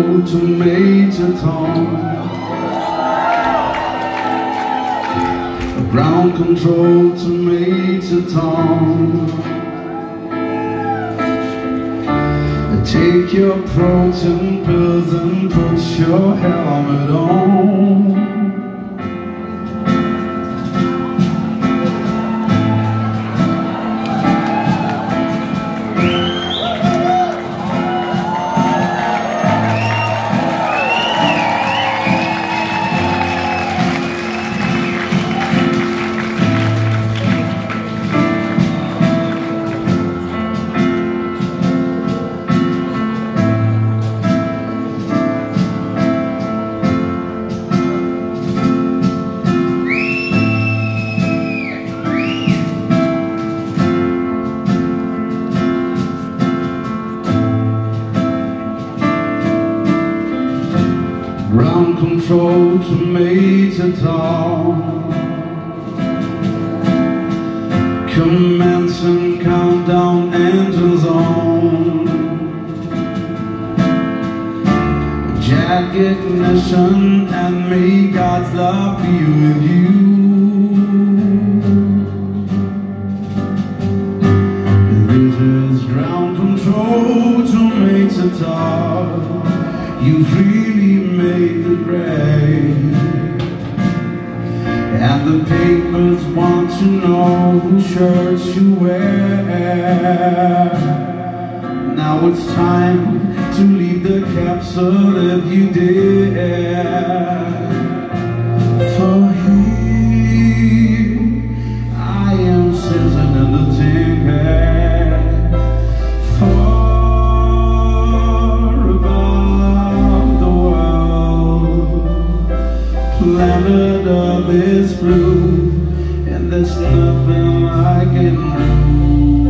control to Major Tom. Ground control to Major Tom. Take your protein pills and put your helmet on. Ground control to Major Tom. Commencing countdown, engines on. Jack ignition, and may God's love be with you. This is ground control to Major Tom. You've really made the grade, and the papers want to know whose shirts you wear. Now it's time to leave the capsule if you dare. For here I am sitting in the tin can, far above the world. Planet Earth is blue, and there's nothing I can do.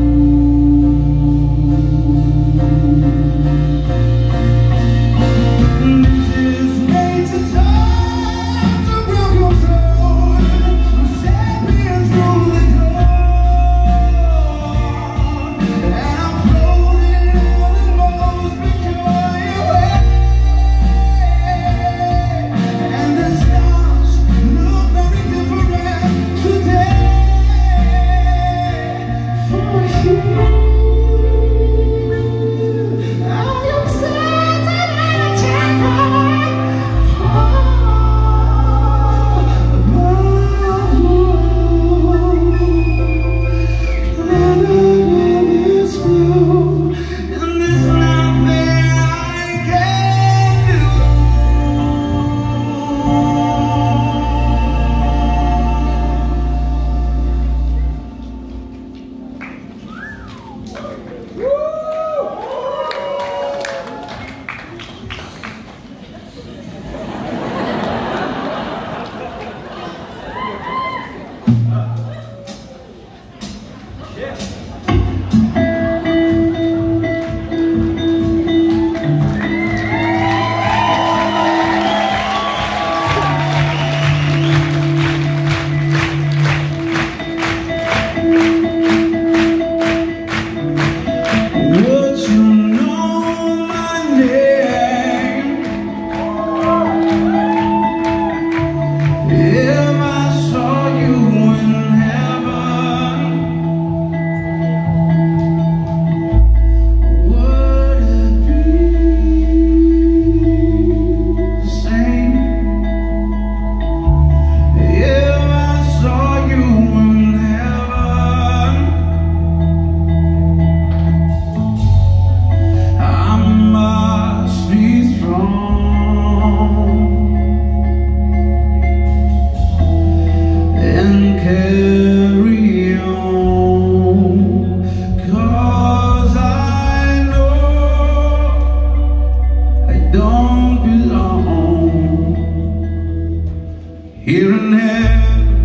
Here and there,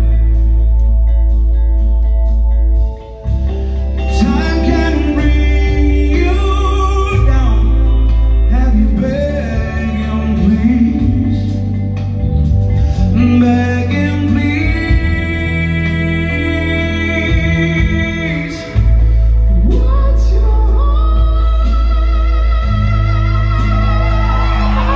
time can bring you down. Have you begging, please? Begging, please. What's your heart?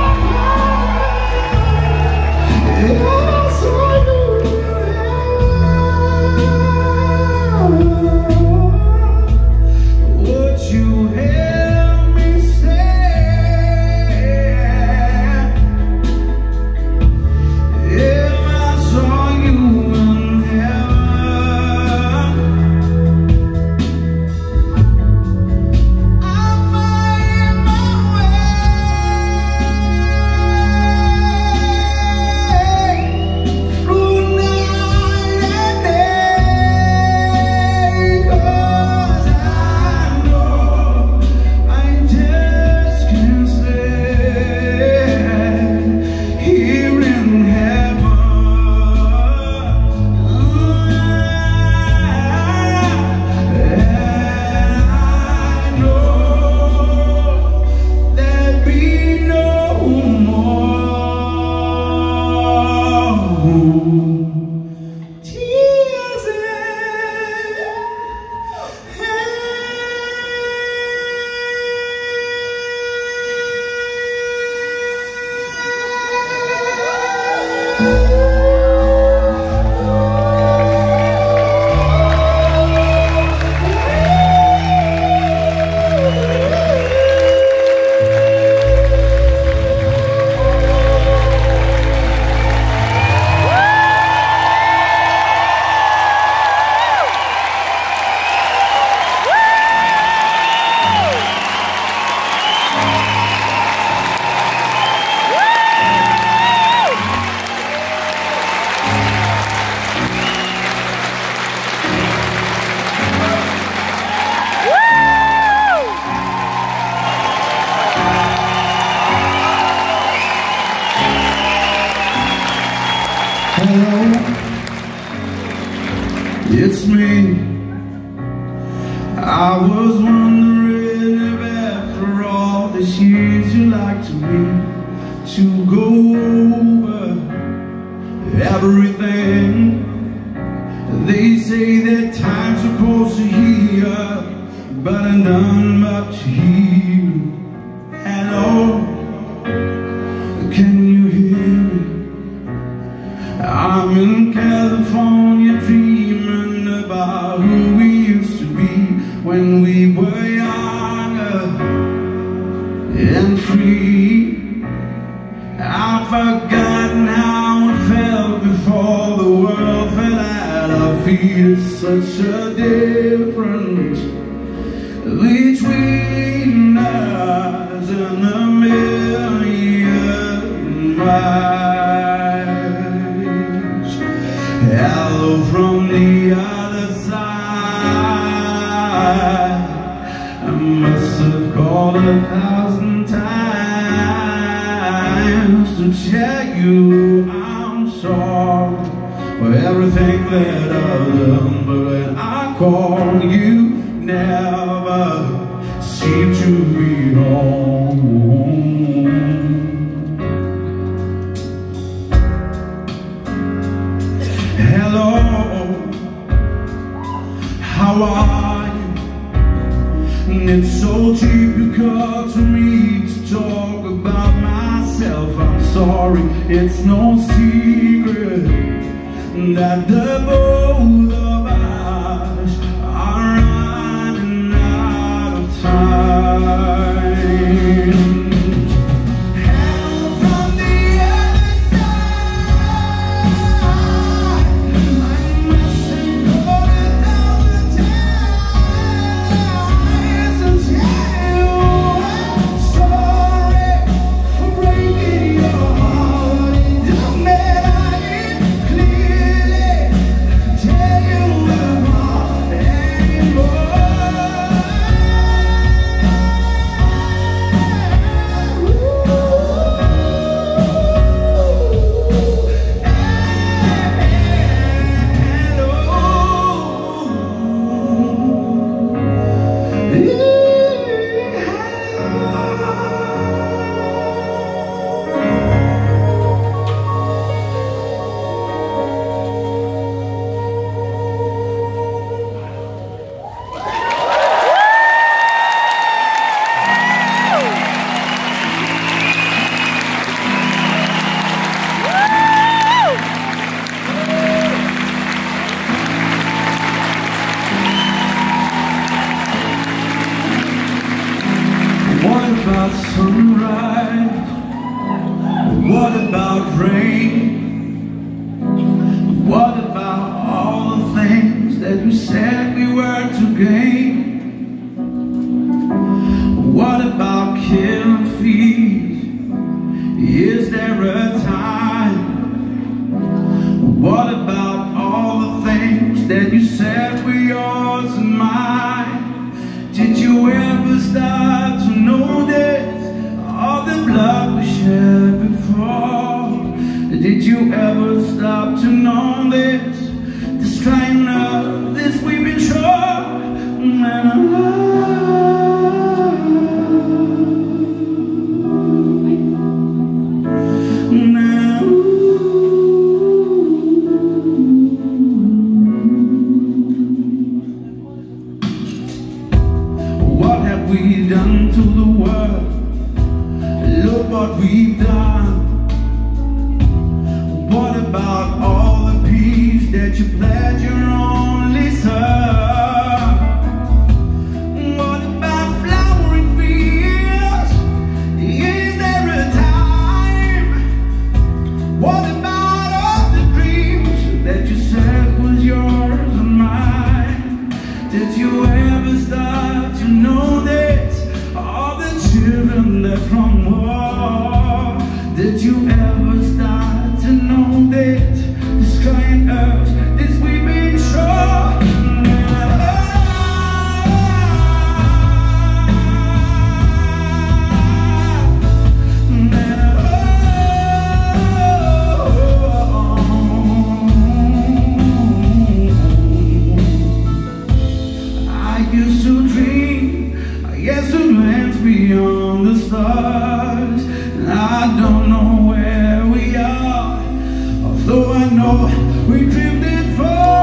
tears in Hello, it's me. I was wondering if after all these years you'd like to go over everything. They say that time's supposed to heal, but I'm done but to heal. Hello, can you hear me? I'm in California dreaming about who we used to be when we were younger and free. I've forgotten how it felt before the world fell at our feet. It's such a difference between us and a million miles. Hello from the other side. I must have called 1,000 times to tell you I'm sorry for everything that I've done, but when I call you never seem to be home. Hello, how are you? It's so typical to me to talk about myself. I'm sorry, it's no secret that the both of us are running out of time. What about sunrise? What about rain? What about all the things that you said we were to gain? What about killing fees? Is there a time? What about all the things that you said were yours and mine? Did you ever start to notice all the blood we shed before? Did you ever stop to notice the strain of this we've been sure? about all the peace that you pledge your only son? What about flowering fields? Is there a time? What about all the dreams that you said was yours and mine? Did you ever start to notice all the children that from war? Did you ever start to know that this crying earth, this weeping shore? I used to dream, I guess to lands beyond the stars. I don't know where we are, although I know we drifted far.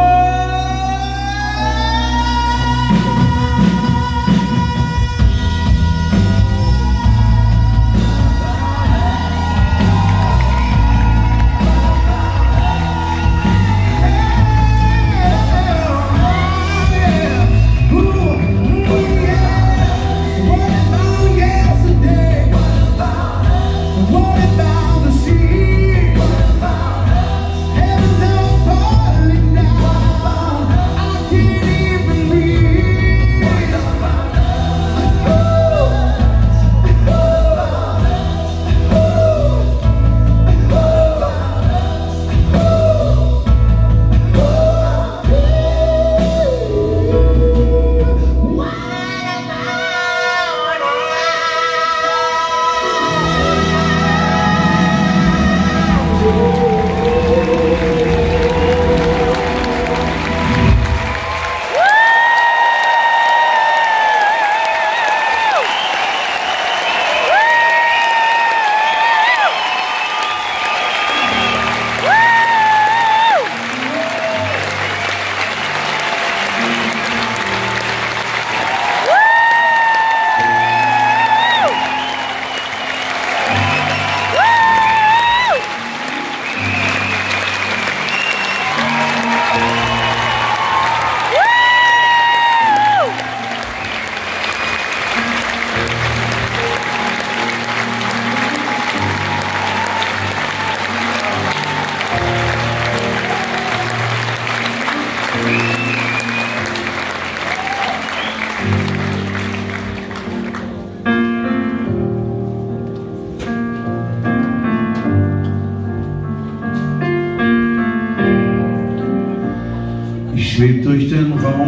Ich schweb durch den Raum,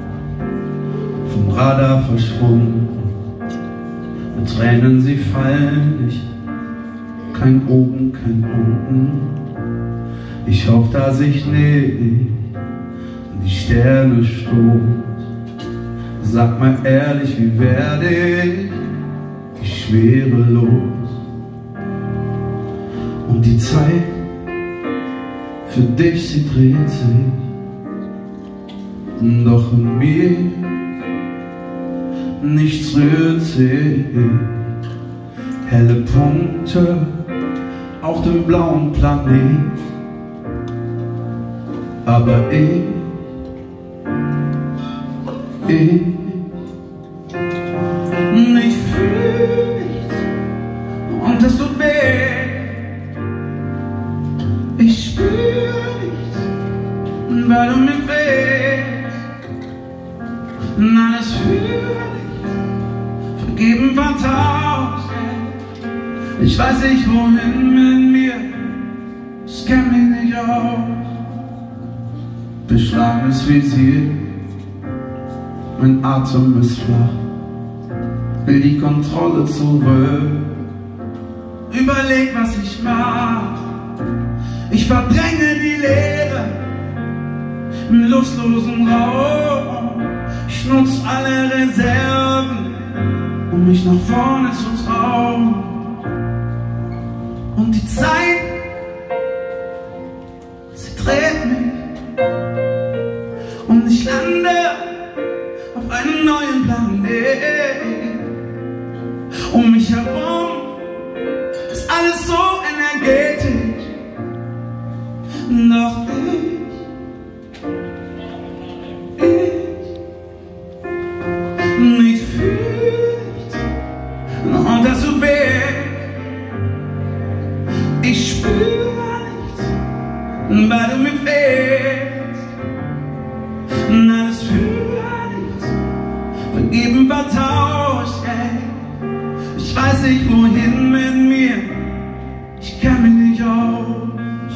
vom Radar verschwunden. Mit Tränen sie fallen nicht, kein oben, kein unten. Ich hoff, dass ich nicht in die Sterne stoß. Sag mal ehrlich, wie werde ich schwerelos? Und die Zeit für dich, sie dreht sich. Doch in mir nichts rührt sich. Helle Punkte auf dem blauen Planet. Aber ich fühl nichts und es tut weh. Ich spür nichts, weil du mir fehlst. Nein, es fühlt nicht, vergeben von 1000. Ich weiß nicht wohin mit mir, ich kenn mich nicht aus. Beschlagenes Visier, mein Atem ist flach, will die Kontrolle zurück. Überleg, was ich mach, ich verdränge die Leere im lustlosen Raum. Ich nutz alle Reserven, um mich nach vorne zu trauen. Und die Zeit, sie dreht mich und ich lande auf einem neuen Planet. Um mich herum ist alles so energetisch. Doch ich fühl's und das so weh. Ich spür nichts, weil du mir fehlst. Alles für nichts, vergeben, vertauscht, ey. Ich weiß nicht wohin mit mir, ich kenn mich nicht aus.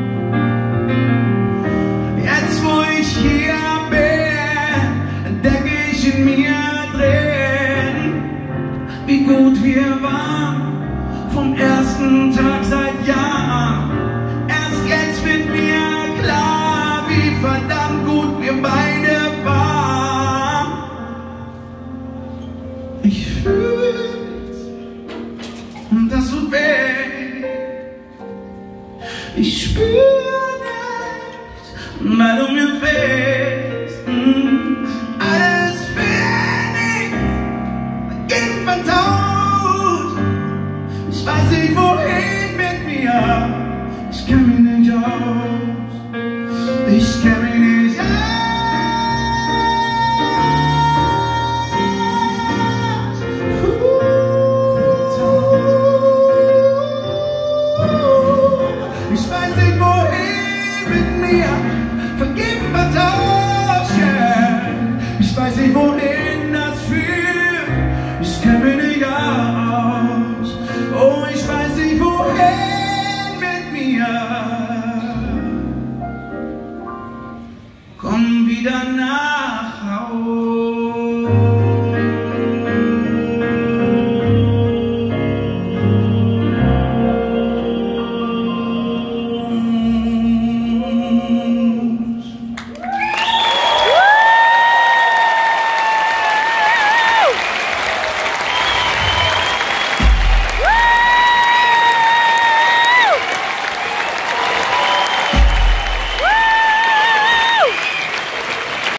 Jetzt wo ich hier bin, entdecke ich in mir drin, wie gut wir waren, vom ersten Tag seit Jahren. Erst jetzt wird mir klar, wie verdammt gut wir beide waren. Ich fühl's und das tut weh. Ich spür nichts, weil du mir fehlst. Alles für nichts, vergeben, vertauscht. Ich weiß nicht wohin mit mir, ich kenn mich nicht aus. Ich kenn mich nicht aus. Ich weiß nicht wohin mit mir, vergeben, vertauscht, yeah. Ich weiß nicht wohin das führt, ich kenn mich nicht aus. Oh, ich weiß nicht wohin mit mir. Komm wieder nach.